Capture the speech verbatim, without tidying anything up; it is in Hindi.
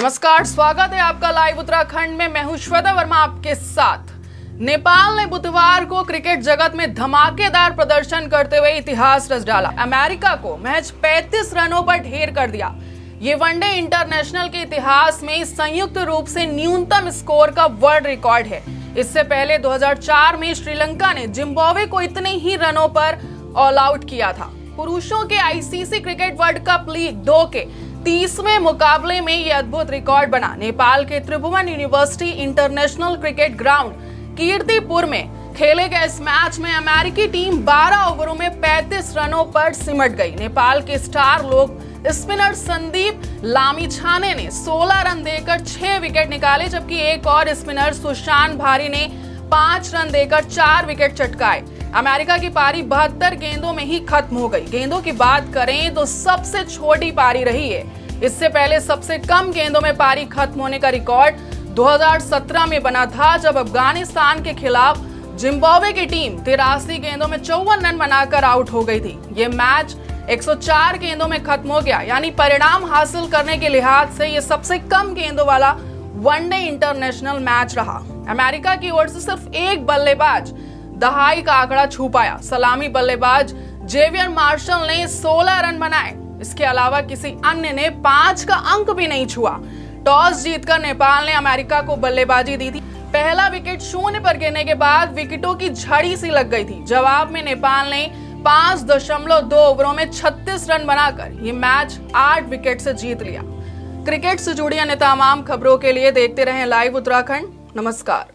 नमस्कार, स्वागत है आपका लाइव उत्तराखंड में। मैं हूं श्वेता वर्मा आपके साथ। नेपाल ने बुधवार को क्रिकेट जगत में धमाकेदार प्रदर्शन करते हुए इतिहास रच डाला। अमेरिका को महज पैंतीस रनों पर ढेर कर दिया। ये वनडे इंटरनेशनल के इतिहास में संयुक्त रूप से न्यूनतम स्कोर का वर्ल्ड रिकॉर्ड है। इससे पहले दो हज़ार चार में श्रीलंका ने जिम्बाब्वे को इतने ही रनों पर ऑल आउट किया था। पुरुषों के ICC cricket world cup league दो के तीसवें मुकाबले में ये अद्भुत रिकॉर्ड बना। नेपाल के Tribhuvan university international cricket ground Kirtipur में खेले गए इस मैच में अमेरिकी टीम बारह ओवरों में पैंतीस रनों पर सिमट गई। नेपाल के स्टार लोग स्पिनर संदीप लामिछाने ने सोलह रन देकर छह विकेट निकाले, जबकि एक और स्पिनर सुशांत भारी ने पांच रन देकर चार विकेट चटकाए। अमेरिका की पारी बहत्तर गेंदों में ही खत्म हो गई। गेंदों की बात करें तो सबसे छोटी पारी रही है। इससे पहले सबसे कम गेंदों में पारी खत्म होने का रिकॉर्ड दो हज़ार सत्रह में बना था, जब अफगानिस्तान के खिलाफ जिम्बाब्वे की टीम तिरासी गेंदों में चौवन रन बनाकर आउट हो गई थी। ये मैच एक सौ चार गेंदों में खत्म हो गया, यानी परिणाम हासिल करने के लिहाज से ये सबसे कम गेंदों वाला वनडे इंटरनेशनल मैच रहा। अमेरिका की ओर से सिर्फ एक बल्लेबाज दहाई का आंकड़ा छू पाया। सलामी बल्लेबाज जेवियर मार्शल ने सोलह रन बनाए। इसके अलावा किसी अन्य ने पांच का अंक भी नहीं छुआ। टॉस जीतकर नेपाल ने अमेरिका को बल्लेबाजी दी थी। पहला विकेट शून्य पर गिरने के बाद विकेटों की झड़ी सी लग गई थी। जवाब में नेपाल ने पांच दशमलव दो ओवरों में छत्तीस रन बनाकर ये मैच आठ विकेट से जीत लिया। क्रिकेट से जुड़ी अन्य तमाम खबरों के लिए देखते रहें लाइव उत्तराखंड। नमस्कार।